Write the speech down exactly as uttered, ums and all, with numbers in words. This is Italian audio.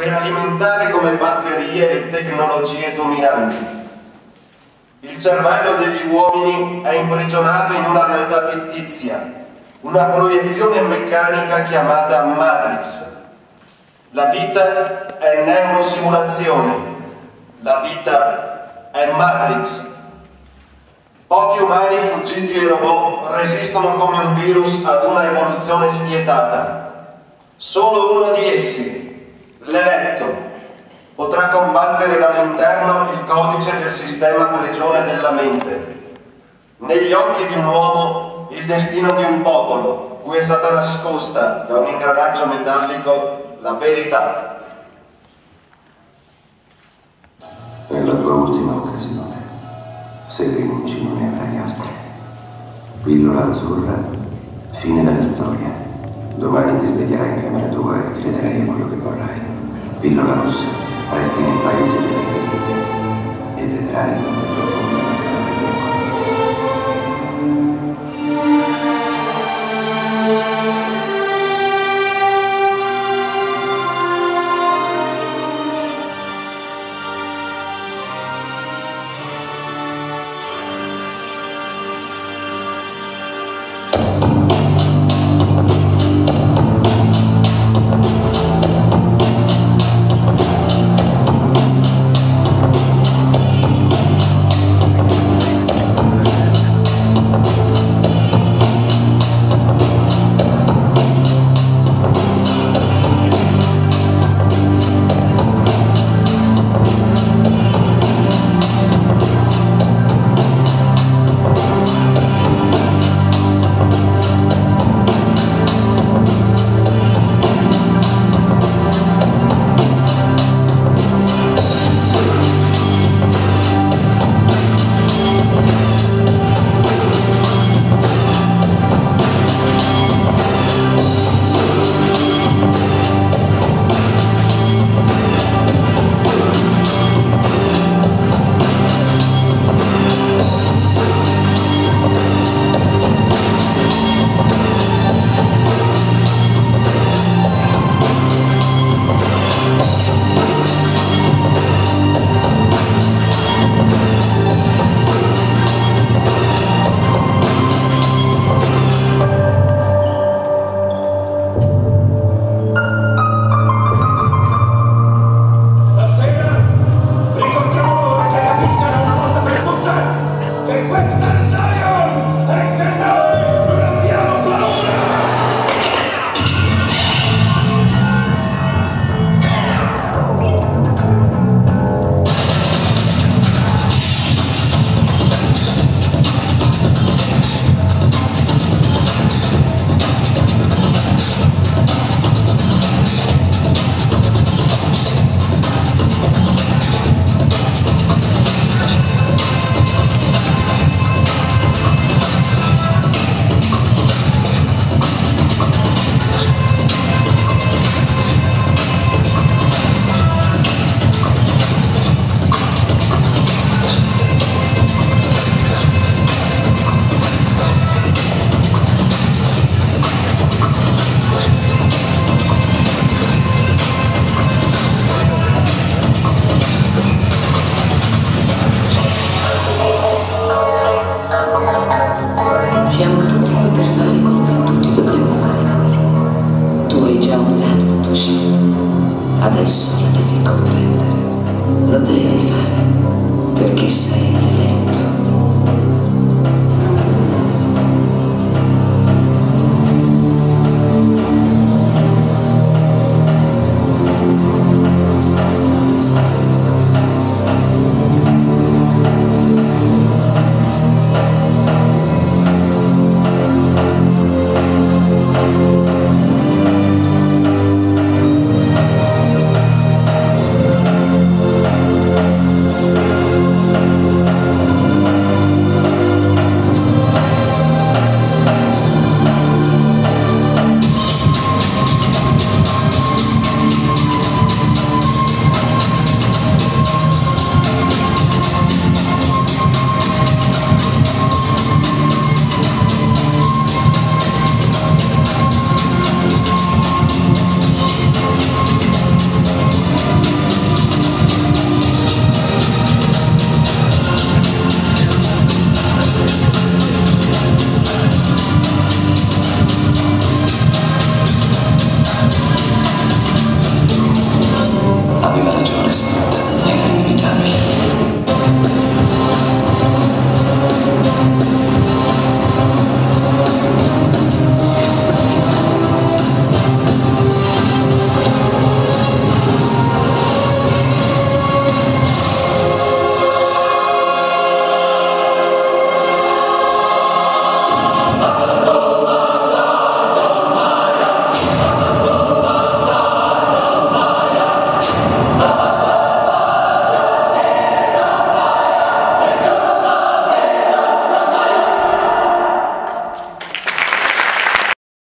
per alimentare come batterie le tecnologie dominanti. Il cervello degli uomini è imprigionato in una realtà fittizia, una proiezione meccanica chiamata Matrix. La vita è neurosimulazione, la vita è Matrix. Pochi umani fuggiti ai robot resistono come un virus ad una evoluzione spietata. Solo uno di essi, l'eletto, potrà combattere dall'interno il codice del sistema prigione della mente. Negli occhi di un uomo il destino di un popolo, cui è stata nascosta da un ingranaggio metallico la verità. È la tua ultima occasione. Se rinunci non ne avrai altre. Pillola azzurra, fine della storia. Domani ti sveglierai in camera tua e crederai a quello che vorrai. Pillola rossa, resti nel paese delle meraviglie e vedrai il tetto fondo della terra del bianco. Siamo tutti qui per fare quello che tutti dobbiamo fare. Tu hai già operato la tua scelta. Adesso lo devi comprendere. Lo devi fare perché sei l'eletto.